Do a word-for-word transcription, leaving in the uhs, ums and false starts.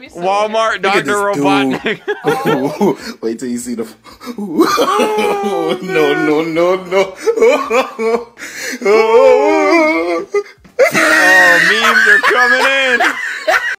so Walmart, Look at Doctor this Robotnik. Oh. Wait till you see the. No, no, no, no. Oh, memes are coming in.